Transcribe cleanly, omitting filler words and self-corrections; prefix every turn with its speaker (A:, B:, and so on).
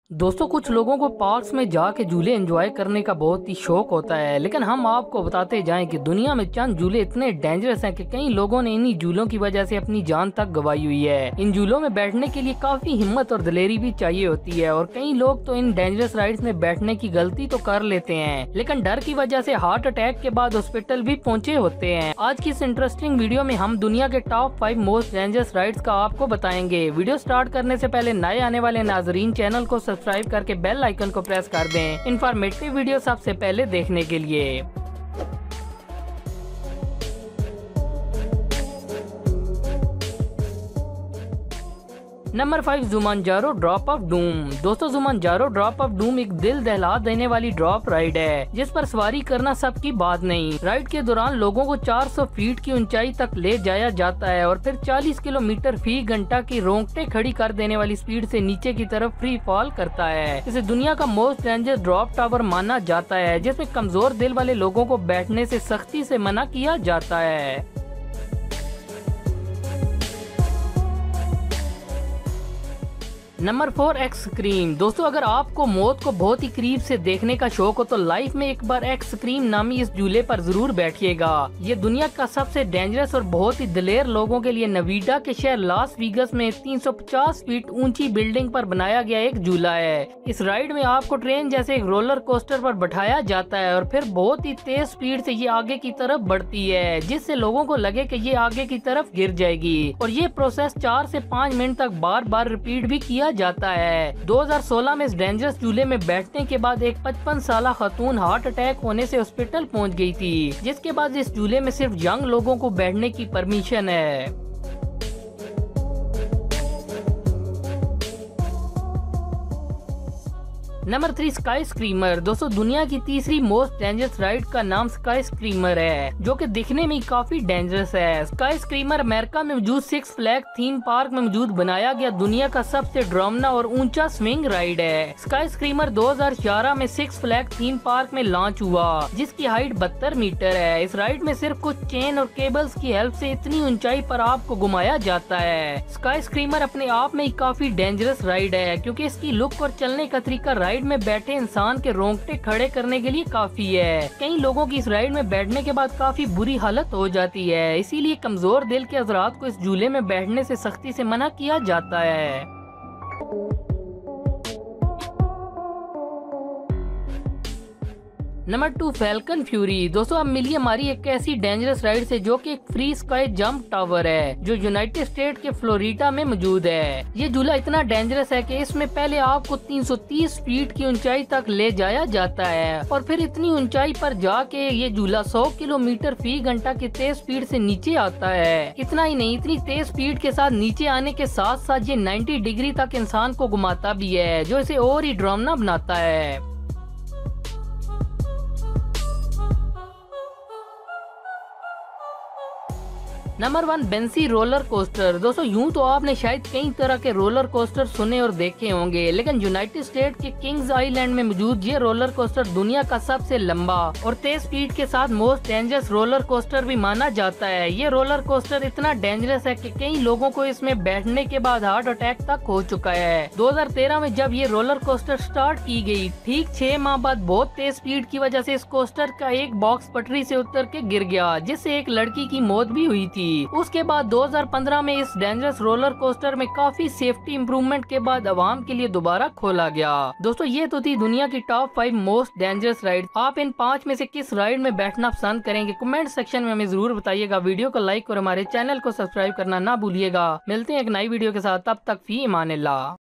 A: दोस्तों, कुछ लोगों को पार्क्स में जाके झूले एंजॉय करने का बहुत ही शौक होता है, लेकिन हम आपको बताते जाएं कि दुनिया में चंद झूले इतने डेंजरस हैं कि कई लोगों ने इन्हीं झूलों की वजह से अपनी जान तक गंवाई हुई है। इन झूलों में बैठने के लिए काफी हिम्मत और दिलेरी भी चाहिए होती है और कई लोग तो इन डेंजरस राइड्स में बैठने की गलती तो कर लेते हैं, लेकिन डर की वजह से हार्ट अटैक के बाद हॉस्पिटल भी पहुँचे होते हैं। आज की इस इंटरेस्टिंग वीडियो में हम दुनिया के टॉप 5 मोस्ट डेंजरस राइड्स का आपको बताएंगे। वीडियो स्टार्ट करने से पहले नए आने वाले नाजरीन चैनल को सब्सक्राइब करके बेल आइकन को प्रेस कर दें इन्फॉर्मेटिव वीडियो सबसे पहले देखने के लिए। Number 5, Zumanjaro drop of doom. दोस्तों, जुमांजारो ड्रॉप ऑफ डूम एक दिल दहला देने वाली ड्रॉप राइड है जिस पर सवारी करना सबकी बात नहीं। राइड के दौरान लोगों को 400 फीट की ऊंचाई तक ले जाया जाता है और फिर 40 किलोमीटर फी घंटा की रोंगटे खड़ी कर देने वाली स्पीड से नीचे की तरफ फ्री फॉल करता है। इसे दुनिया का मोस्ट डेंजरस ड्रॉप टावर माना जाता है, जिसमें कमजोर दिल वाले लोगों को बैठने से सख्ती से मना किया जाता है। Number 4, extreme. दोस्तों, अगर आपको मौत को बहुत ही करीब से देखने का शौक हो तो लाइफ में एक बार एक्सट्रीम नामी इस झूले पर जरूर बैठिएगा। ये दुनिया का सबसे डेंजरस और बहुत ही दिलेर लोगों के लिए नवीडा के शहर लास वेगास में 350 फीट ऊंची बिल्डिंग पर बनाया गया एक झूला है। इस राइड में आपको ट्रेन जैसे एक रोलर कोस्टर पर बैठाया जाता है और फिर बहुत ही तेज स्पीड से ये आगे की तरफ बढ़ती है, जिससे लोगों को लगे कि ये आगे की तरफ गिर जाएगी। और ये प्रोसेस 4 से 5 मिनट तक बार बार रिपीट भी किया जाता है। 2016 में इस डेंजरस झूले में बैठने के बाद एक 55 साल खातून हार्ट अटैक होने से हॉस्पिटल पहुंच गई थी, जिसके बाद इस झूले में सिर्फ यंग लोगों को बैठने की परमिशन है। Number 3, sky screamer. दोस्तों, दुनिया की तीसरी मोस्ट डेंजरस राइड का नाम स्काई स्क्रीमर है, जो कि दिखने में काफी डेंजरस है। स्काई स्क्रीमर अमेरिका में मौजूद सिक्स फ्लैग थीम पार्क में मौजूद बनाया गया दुनिया का सबसे डरावना और ऊंचा स्विंग राइड है। स्काई स्क्रीमर 2011 में सिक्स फ्लैग थीम पार्क में लॉन्च हुआ, जिसकी हाइट 72 मीटर है। इस राइड में सिर्फ कुछ चेन और केबल्स की हेल्प से इतनी ऊंचाई पर आपको घुमाया जाता है। स्काई स्क्रीमर अपने आप में काफी डेंजरस राइड है, क्योंकि इसकी लुक और चलने का तरीका राइड में बैठे इंसान के रोंगटे खड़े करने के लिए काफी है। कई लोगों की इस राइड में बैठने के बाद काफी बुरी हालत हो जाती है, इसीलिए कमजोर दिल के हजरात को इस झूले में बैठने से सख्ती से मना किया जाता है। Number 2, Falcon Fury. दोस्तों, अब मिली हमारी एक ऐसी डेंजरस राइड से जो कि एक फ्री स्काई जंप टावर है, जो यूनाइटेड स्टेट के फ्लोरिडा में मौजूद है। ये झूला इतना डेंजरस है कि इसमें पहले आपको 330 फीट की ऊंचाई तक ले जाया जाता है और फिर इतनी ऊंचाई पर जाके ये झूला 100 किलोमीटर फी घंटा की तेज स्पीड से नीचे आता है। इतना ही नहीं, इतनी तेज स्पीड के साथ नीचे आने के साथ साथ ये 90 डिग्री तक इंसान को घुमाता भी है, जो इसे और ही डरावना बनाता है। Number 1, Banshee roller coaster. दोस्तों, यूं तो आपने शायद कई तरह के रोलर कोस्टर सुने और देखे होंगे, लेकिन यूनाइटेड स्टेट के किंग्स आइलैंड में मौजूद ये रोलर कोस्टर दुनिया का सबसे लंबा और तेज स्पीड के साथ मोस्ट डेंजरस रोलर कोस्टर भी माना जाता है। ये रोलर कोस्टर इतना डेंजरस है कि कई लोगों को इसमें बैठने के बाद हार्ट अटैक तक हो चुका है। 2013 में जब ये रोलर कोस्टर स्टार्ट की गई, ठीक 6 माह बाद बहुत तेज स्पीड की वजह से इस कोस्टर का एक बॉक्स पटरी से उतर के गिर गया, जिससे एक लड़की की मौत भी हुई थी। उसके बाद 2015 में इस डेंजरस रोलर कोस्टर में काफी सेफ्टी इंप्रूवमेंट के बाद आवाम के लिए दोबारा खोला गया। दोस्तों, ये तो थी दुनिया की टॉप 5 मोस्ट डेंजरस राइड। आप इन 5 में से किस राइड में बैठना पसंद करेंगे? कमेंट सेक्शन में हमें जरूर बताइएगा। वीडियो को लाइक और हमारे चैनल को सब्सक्राइब करना ना भूलिएगा। मिलते हैं एक नई वीडियो के साथ, तब तक फी अमान अल्लाह।